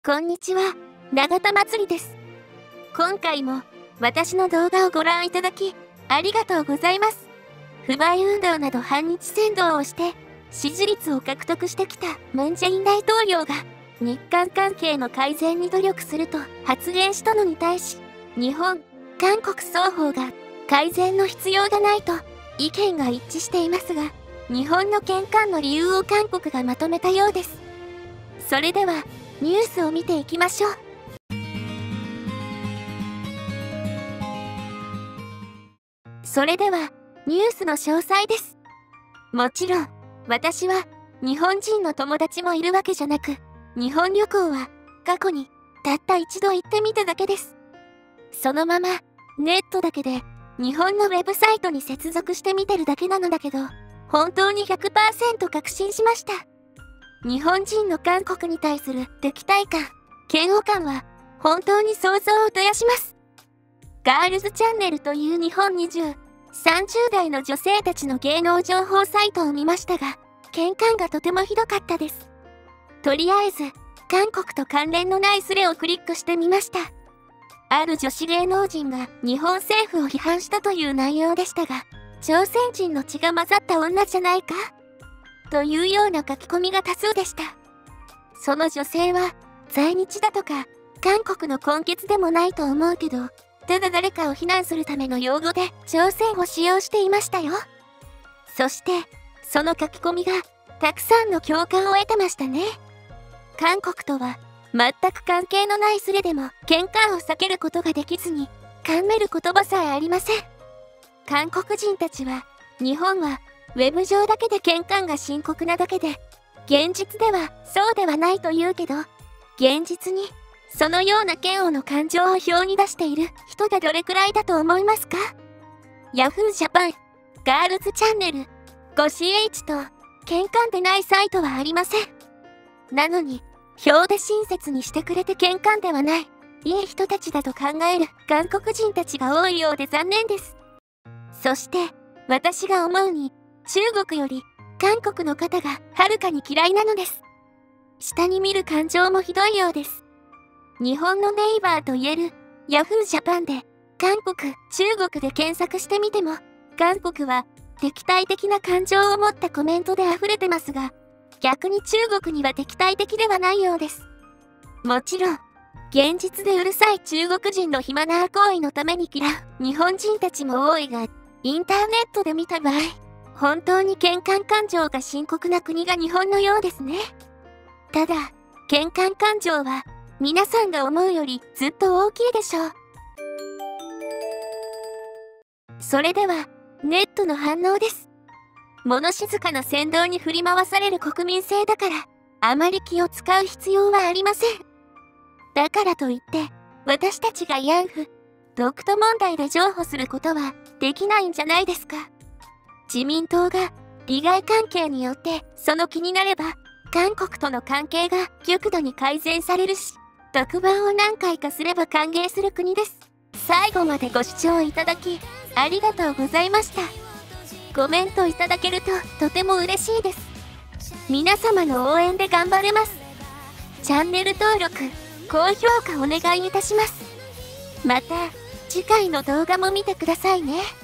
こんにちは、永田まつりです。今回も私の動画をご覧いただき、ありがとうございます。不買運動など反日扇動をして、支持率を獲得してきたムン・ジェイン大統領が、日韓関係の改善に努力すると発言したのに対し、日本、韓国双方が改善の必要がないと意見が一致していますが、日本の見韓の理由を韓国がまとめたようです。それでは、ニュースを見ていきましょう。それでは、ニュースの詳細です。もちろん、私は日本人の友達もいるわけじゃなく、日本旅行は過去にたった一度行ってみただけです。そのままネットだけで日本のウェブサイトに接続して見てるだけなのだけど、本当に 100% 確信しました。日本人の韓国に対する敵対感、嫌悪感は本当に想像を絶やします。ガールズチャンネルという日本20、30代の女性たちの芸能情報サイトを見ましたが、見韓がとてもひどかったです。とりあえず、韓国と関連のないスレをクリックしてみました。ある女子芸能人が日本政府を批判したという内容でしたが、朝鮮人の血が混ざった女じゃないかというような書き込みが多数でした。その女性は、在日だとか、韓国の根血でもないと思うけど、ただ誰かを非難するための用語で朝鮮を使用していましたよ。そして、その書き込みが、たくさんの共感を得てましたね。韓国とは、全く関係のないスレでも、見韓を避けることができずに、冠める言葉さえありません。韓国人たちは、日本は、ウェブ上だけで見韓が深刻なだけで、現実ではそうではないと言うけど、現実にそのような嫌悪の感情を表に出している人がどれくらいだと思いますか？ Yahoo! ジャパン、ガールズチャンネル、5CH と、見韓でないサイトはありません。なのに、表で親切にしてくれて見韓ではない、いい人たちだと考える韓国人たちが多いようで残念です。そして、私が思うに、中国より韓国の方がはるかに嫌いなのです。下に見る感情もひどいようです。日本のネイバーと言える Yahoo! ジャパンで韓国、中国で検索してみても、韓国は敵対的な感情を持ったコメントで溢れてますが、逆に中国には敵対的ではないようです。もちろん、現実でうるさい中国人のヒマナー行為のために嫌う日本人たちも多いが、インターネットで見た場合、本当に見韓感情が深刻な国が日本のようですね。ただ、見韓感情は皆さんが思うよりずっと大きいでしょう。それでは、ネットの反応です。物静かな扇動に振り回される国民性だから、あまり気を使う必要はありません。だからといって、私たちが慰安婦、独島問題で譲歩することはできないんじゃないですか。自民党が利害関係によってその気になれば韓国との関係が極度に改善されるし、特番を何回かすれば歓迎する国です。最後までご視聴いただきありがとうございました。コメントいただけるととても嬉しいです。皆様の応援で頑張れます。チャンネル登録、高評価お願いいたします。また次回の動画も見てくださいね。